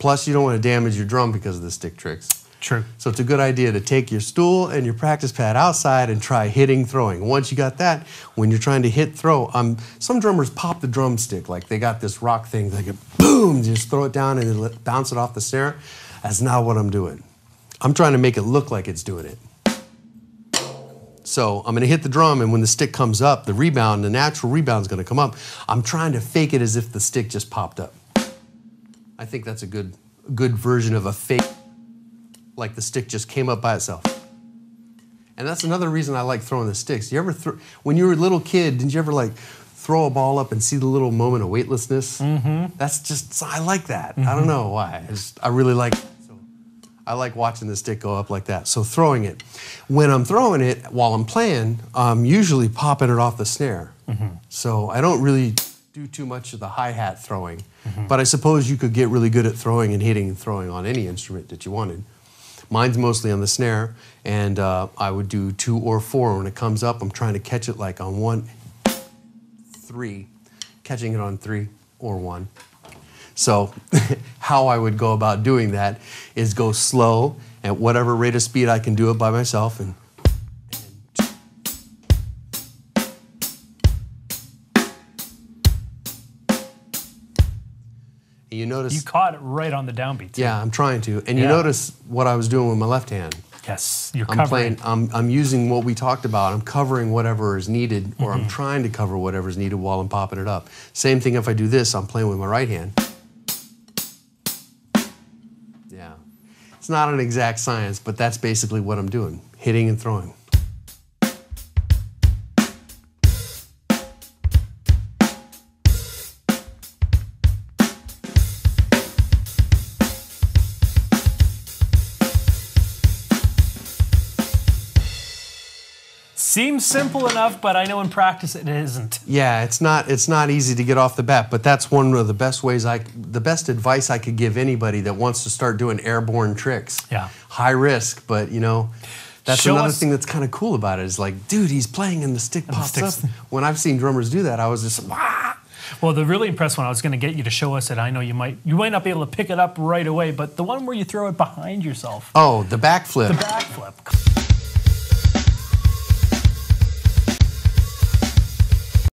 Plus, you don't want to damage your drum because of the stick tricks. True. So it's a good idea to take your stool and your practice pad outside and try hitting, throwing. Once you got that, when you're trying to hit, throw, some drummers pop the drumstick, like they got this rock thing, they go boom, just throw it down and then bounce it off the snare. That's not what I'm doing. I'm trying to make it look like it's doing it. So I'm gonna hit the drum, and when the stick comes up, the rebound, the natural rebound's gonna come up. I'm trying to fake it as if the stick just popped up. I think that's a good version of a fake, like the stick just came up by itself. And that's another reason I like throwing the sticks. You ever when you were a little kid, didn't you ever like throw a ball up and see the little moment of weightlessness? Mm-hmm. That's just, I like that. Mm-hmm. I don't know why. I really like it. So I like watching the stick go up like that. So throwing it. When I'm throwing it, while I'm playing, I'm usually popping it off the snare. Mm-hmm. So I don't really do too much of the hi-hat throwing. Mm-hmm. But I suppose you could get really good at throwing and hitting and throwing on any instrument that you wanted. Mine's mostly on the snare, and I would do 2 or 4. When it comes up, I'm trying to catch it like on 1, 3, catching it on 3 or 1. So how I would go about doing that is go slow at whatever rate of speed I can do it by myself, and you notice you caught it right on the downbeat too. Yeah, I'm trying to. And you notice what I was doing with my left hand. Yes, you're covering. I'm using what we talked about. I'm covering whatever is needed, or I'm trying to cover whatever is needed while I'm popping it up. Same thing if I do this, I'm playing with my right hand. Yeah. It's not an exact science, but that's basically what I'm doing, hitting and throwing. Seems simple enough, but I know in practice it isn't. Yeah, it's not easy to get off the bat, but that's one of the best ways the best advice I could give anybody that wants to start doing airborne tricks. Yeah. High risk, but you know, that's another thing that's kind of cool about it is like, dude, he's playing and the stick pops up. When I've seen drummers do that, I was just, wah! Well, the really impressive one, I was going to get you to show us it. I know you might not be able to pick it up right away, but the one where you throw it behind yourself. Oh, the backflip. The backflip.